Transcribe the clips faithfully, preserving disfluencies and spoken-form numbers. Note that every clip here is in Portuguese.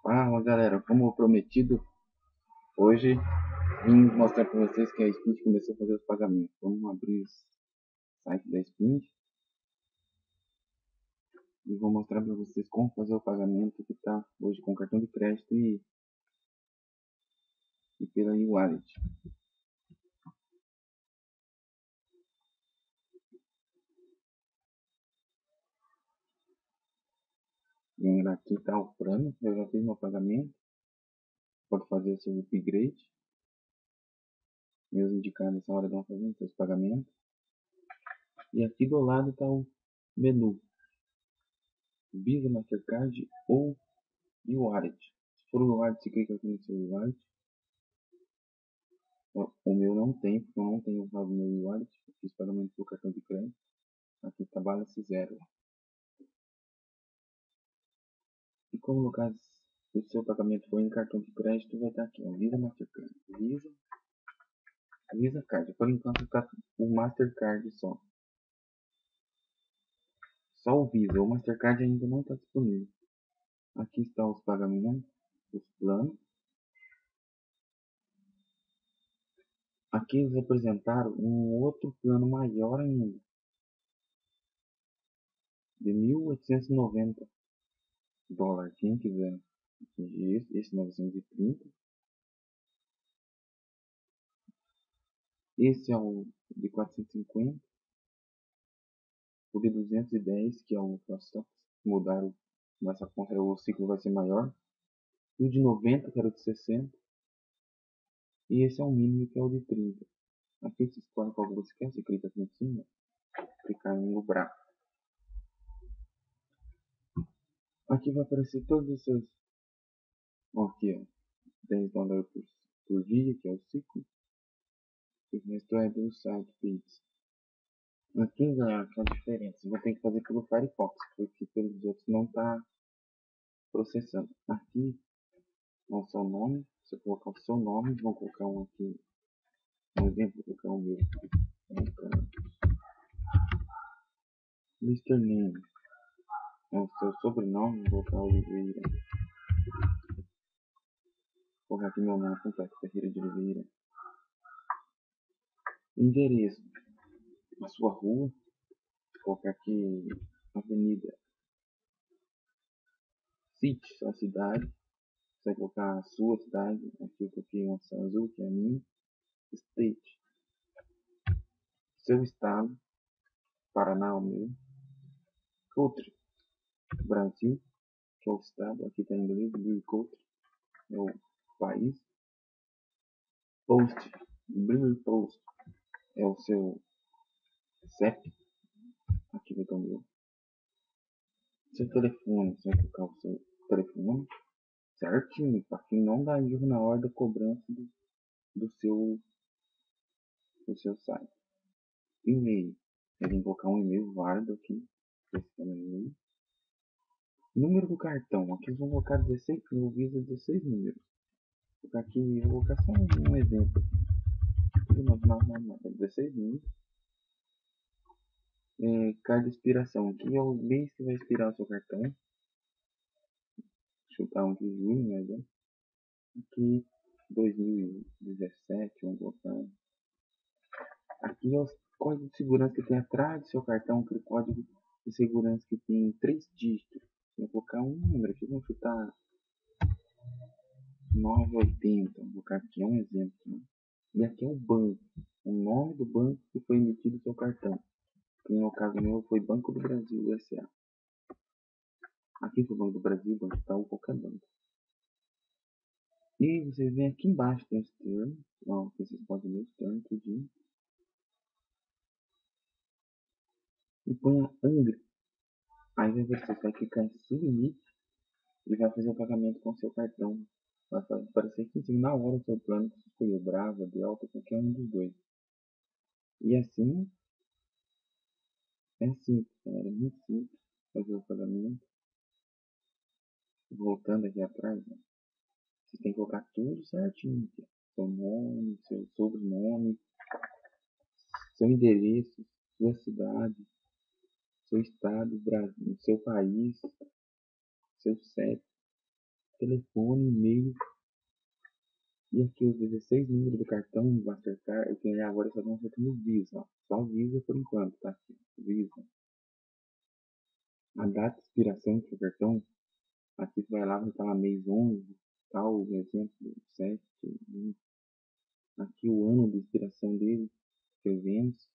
Fala galera, como prometido, hoje vim mostrar para vocês que a Spint começou a fazer os pagamentos. Vamos abrir o site da Spint e vou mostrar para vocês como fazer o pagamento que está hoje com cartão de crédito e, e pela e-wallet. Vem aqui está o plano, eu já fiz meu pagamento, pode fazer o seu upgrade, mesmo indicado nessa hora de fazer seus pagamentos. E aqui do lado está o menu Visa, Mastercard ou e-wallet. Se for o e-wallet, você clica aqui no seu e-wallet. O meu não tem, porque eu não tenho usado meu e-wallet. Eu fiz pagamento por cartão de crédito. Aqui está balance zero. E como no caso o seu pagamento foi em cartão de crédito, vai estar aqui, ó, Visa, Mastercard. Visa, Visa Card. Por enquanto está o Mastercard só. Só o Visa. O Mastercard ainda não está disponível. Aqui estão os pagamentos, os planos. Aqui eles apresentaram um outro plano maior ainda, de mil oitocentos e noventa dólares. Quem quiser atingir esse, esse novecentos e trinta. Esse é o de quatrocentos e cinquenta. O de duzentos e dez, que é o próximo, mudaram, essa conta, o ciclo vai ser maior. E o de noventa, que era o de sessenta. E esse é o mínimo, que é o de trinta. Aqui você escolhe qual você quer, você clica aqui em cima, clicar em lubrar. Aqui vai aparecer todos os seus. Aqui, ó, dez dólares por, por dia, que é o ciclo. E o resto é do site Pix. Aqui, galera, que é a diferença. Você vai ter que fazer pelo Firefox, porque pelos outros não está processando. Aqui é o seu nome. Você colocar o seu nome, vou colocar um aqui, um exemplo, vou colocar o meu. mister Name é o seu sobrenome, vou colocar Oliveira. Vou colocar aqui meu nome completo, Ferreira de Oliveira. Endereço, a sua rua, vou colocar aqui Avenida. City, sua cidade. Você vai colocar a sua cidade, aqui eu coloquei uma azul, que é a minha. State, seu estado, Paraná o meu. Country, Brasil, que é o estado, aqui está em inglês, Blue Country, é o país. Post, Blue Post, é o seu C E P, aqui vai estar o meu. Seu telefone, você vai colocar o seu telefone certinho, para que não dá erro na hora da cobrança do, do, seu, do seu site. E-mail, eu vou colocar um e-mail válido aqui, esse é o meu e-mail. Número do cartão, aqui eu vou colocar dezesseis, eu viso dezesseis números. Vou colocar aqui, vou colocar só um, um exemplo. Não, não, não, não, dezesseis números. É, cada expiração, aqui é o mês que vai expirar o seu cartão. Chutar um de junho, né? Aqui dois mil e dezessete, vamos botar. Aqui é o código de segurança que tem atrás do seu cartão, aquele código de segurança que tem três dígitos. Vou colocar um número aqui, vamos chutar novecentos e oitenta, vou colocar aqui, é um exemplo. Né? E aqui é o banco, o nome do banco que foi emitido o seu cartão. Que no caso meu foi Banco do Brasil S A. Aqui foi o Banco do Brasil, Banco Itaú, qualquer banco. E vocês vêm aqui embaixo, tem os termos, ó, vocês podem ver os termos, tudinho. E põe a Angra. Aí você vai clicar em Submit e vai fazer o pagamento com o seu cartão. Vai aparecer aqui em cima na hora o seu plano que você escolheu, Brava, Delta, qualquer um dos dois. E assim, é simples, galera, é muito simples fazer o pagamento. Voltando aqui atrás, né? Você tem que colocar tudo certinho. Aqui. Seu nome, seu sobrenome, seu endereço, sua cidade, seu estado, Brasil, seu país, seu C E P. telefone, e-mail. E aqui os dezesseis números do cartão Mastercard, eu tenho agora só estão acertando o Visa, ó. Só o Visa por enquanto, tá aqui. Visa. A data de expiração do seu cartão, aqui você vai lá, vai estar lá mês onze, tal, exemplo, sete, vinte. Aqui o ano de expiração dele, trezentos.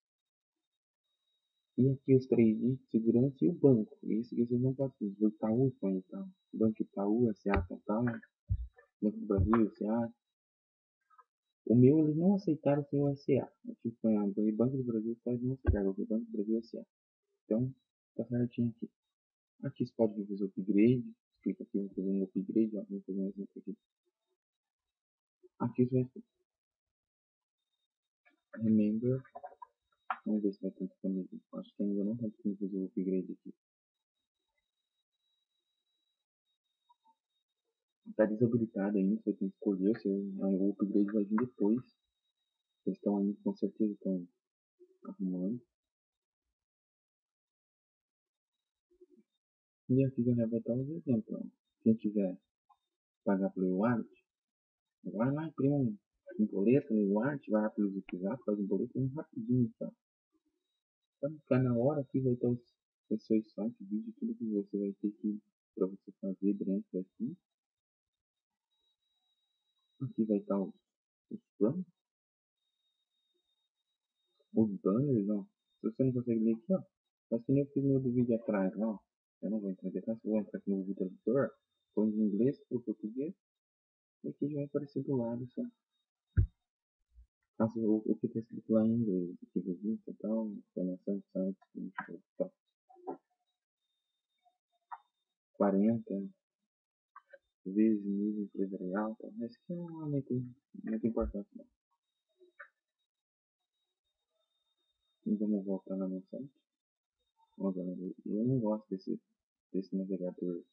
E aqui os três dígitos de segurança e o banco. Isso que vocês não podem fazer. O Itaú, põe Itaú. Banco Itaú, S A, tal, Banco do Brasil, S A. O meu eles não aceitaram sem o S A. Aqui foi a Banco do Brasil faz não aceitaram, o Banco do Brasil S A. Então, tá certinho aqui. Aqui você pode fazer o upgrade. Clica aqui, vou fazer um upgrade, ó, vou fazer um exemplo aqui. Aqui você vai remember. Vamos ver se vai ter disponível. Acho que ainda não está disponível fazer o upgrade aqui. Está desabilitado ainda, você tem que escolher, se o upgrade vai vir depois. Eles estão ainda, com certeza estão arrumando. E aqui já vai estar os exemplos. Ó. Quem quiser pagar pelo wallet, vai lá, imprime um, um boleto no wallet, vai lá pelo Zipzap, faz um boleto um rapidinho, tá? Para ficar na hora, aqui vai estar os, os seus sites, vídeo, tudo que você vai ter que para você fazer dentro daqui. Aqui vai estar os, os planos, os banners, ó. Se você não consegue ler aqui, ó, faz que nem eu fiz no outro vídeo atrás, ó. Eu não vou entrar em detalhes, vou entrar aqui no vídeo tradutor, põe de inglês para o português, e aqui já vai aparecer do lado, só. Nossa, o, o que está escrito lá em inglês, aqui do vídeo e tal, informação, site, tal. quarenta vezes nível empresarial, tal. Mas que não é muito, muito importante, não. E vamos voltar na minha site. Vamos ver, eu não gosto desse, desse navegador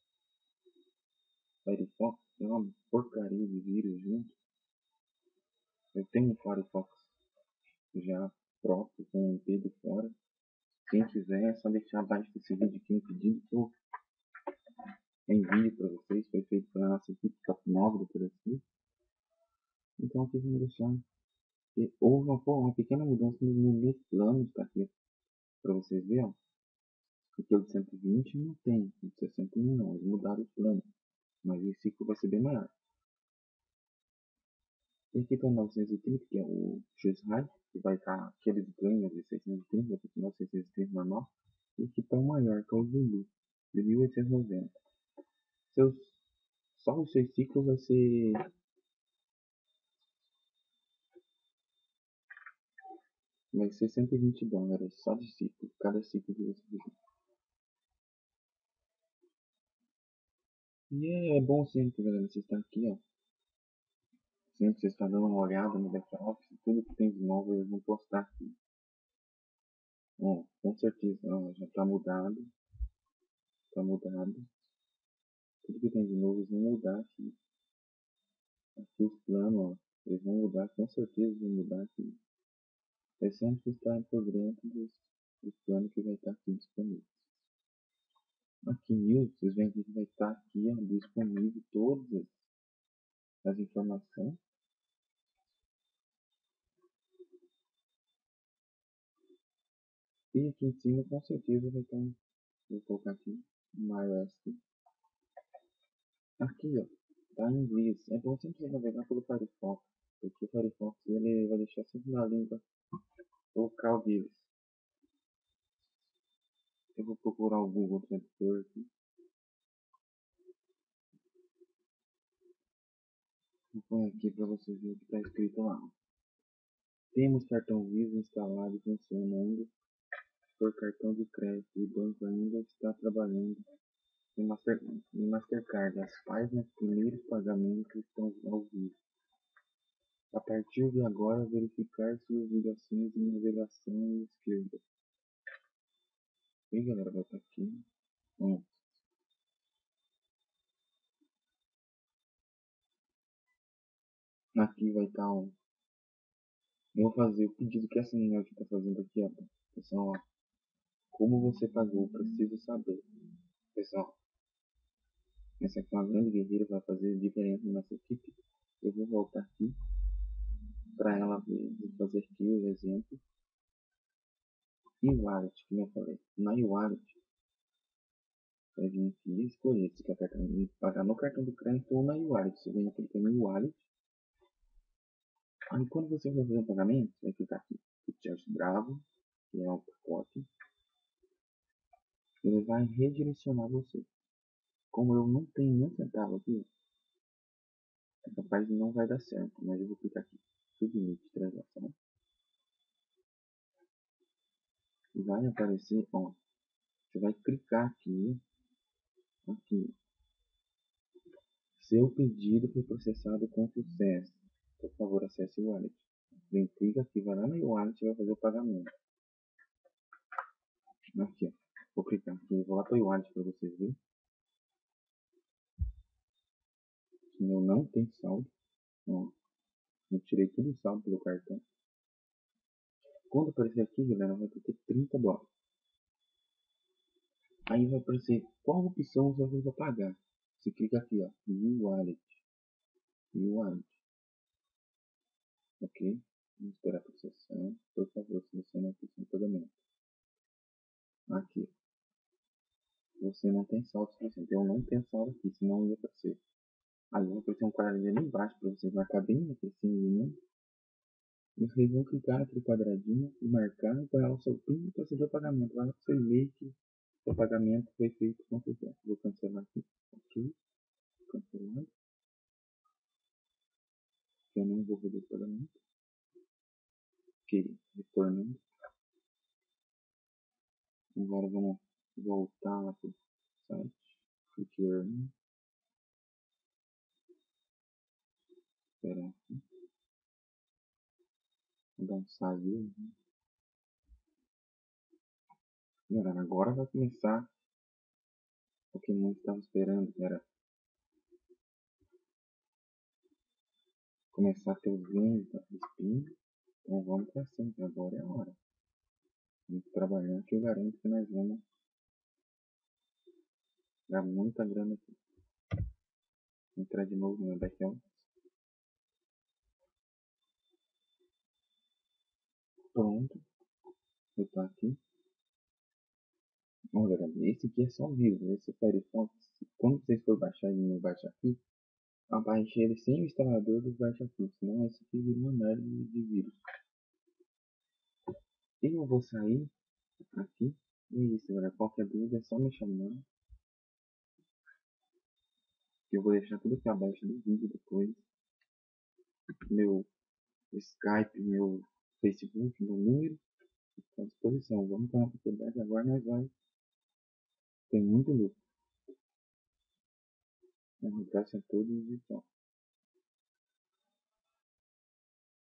Firefox, é uma porcaria de vírus junto. Eu tenho um Firefox já próprio, com um I P de fora. Quem quiser é só deixar abaixo desse vídeo aqui um pedido que eu envio para vocês. Foi feito pela nossa equipe top nove do Brasil. Então aqui vamos deixar. Houve uma, uma pequena mudança nos meus planos, tá aqui para vocês verem. Porque o de cento e vinte não tem, o de sessenta e um não, eles mudaram o plano. Mas o ciclo vai ser bem maior. E aqui está o novecentos e trinta, que é o X-High, que vai estar aqueles ganhos de seiscentos e trinta, vai continuar seiscentos e trinta normal. E aqui está o maior, que é o Zulu, de mil oitocentos e noventa. Seus, só o seu ciclo vai ser vai ser cento e vinte dólares, só de ciclo, cada ciclo que você fizer. E é, é bom sempre, galera, você estar aqui, ó. Sempre você está dando uma olhada no back-office, tudo que tem de novo eles vão postar aqui. Bom, com certeza, ó, já está mudado. Está mudado. Tudo que tem de novo eles vão mudar aqui. Aqui os planos, ó, eles vão mudar, com certeza vão mudar aqui. É sempre estar por dentro dos, dos planos que vai estar aqui disponível. Aqui em News, vocês veem que vai estar aqui, ó, disponível todas as, as informações. E aqui em cima, com certeza vai estar, vou colocar aqui, iOS. Aqui, ó, tá em inglês. É bom sempre navegar pelo Firefox, porque o Firefox ele vai deixar sempre na língua local deles. Eu vou procurar o Google Tradutor aqui. Vou pôr aqui para vocês verem o que está escrito lá. Temos cartão Visa instalado e funcionando por cartão de crédito e o banco ainda está trabalhando em, Master, em Mastercard. As páginas primeiros pagamentos estão ao vivo. A partir de agora, verificar suas ligações de navegação esquerda. E galera, vai estar aqui. Bom, aqui vai estar um. Eu vou fazer o pedido que essa menina aqui está fazendo aqui, ó. Pessoal, ó. Como você pagou? Preciso saber. Pessoal, Essa aqui é uma grande guerreira, vai fazer diferença na nossa equipe. Eu vou voltar aqui para ela ver, vou fazer aqui o exemplo. E o wallet, como eu falei, na e-wallet, vai vir aqui e escolher se quer pagar no cartão do crédito ou na e-wallet. Você vem aqui no e-wallet. Aí quando você for fazer um pagamento, você vai clicar aqui, o Charge Bravo, que é o pacote. Ele vai redirecionar você. Como eu não tenho nenhum centavo aqui, é capaz de não vai dar certo, mas eu vou clicar aqui, Submit Transação. E vai aparecer, ó, você vai clicar aqui, aqui. Seu pedido foi processado com sucesso. Por favor, acesse o wallet. Vem, clica aqui, vai lá no wallet e vai fazer o pagamento. Aqui, ó. Vou clicar aqui, vou lá para o wallet para vocês verem. O meu não tem saldo. Ó, eu tirei tudo o saldo pelo cartão. Quando aparecer aqui, galera, vai ter trinta dólares. Aí vai aparecer qual opção você vai pagar. Você clica aqui, ó, New Wallet. New Wallet. Ok? Vamos esperar a processão. Por favor, selecione a opção de pagamento. Aqui. Você não tem saldo suficiente. Eu não tenho saldo aqui, senão ia aparecer. Aí vai aparecer um quadradinho ali embaixo para você marcar bem aqui assim. E vocês vão clicar naquele quadradinho e marcar e põe lá o seu PIN e proceder o pagamento. Lá você vê que o pagamento foi feito com sucesso. Vou cancelar aqui. Ok. Cancelar. Eu não vou fazer o pagamento. Ok. Retornando. Agora vamos voltar lá para o site. Return. Esperar aqui. Vou dar um save. Galera, agora vai começar o que nós estávamos esperando, que era começar a ter os ganhos da spin. Então vamos para cima, que agora é a hora. Vamos trabalhar que eu garanto que nós vamos dar muita grana aqui. Vou entrar de novo no back-end. Pronto. Eu tô aqui. Bom, galera, esse aqui é só vírus. Esse Firefox, quando vocês for baixar ele no Baixa Aqui, abaixe ele sem o instalador do Baixa Aqui. Senão esse aqui vira uma merda de vírus. Eu vou sair aqui. E é isso, galera. Qualquer dúvida é só me chamar. Que eu vou deixar tudo aqui abaixo do vídeo depois. Meu Skype, meu Facebook, meu número. Estou à disposição. Vamos para uma propriedade agora, nós vai. Tem muito lucro. Um abraço a todos e tchau.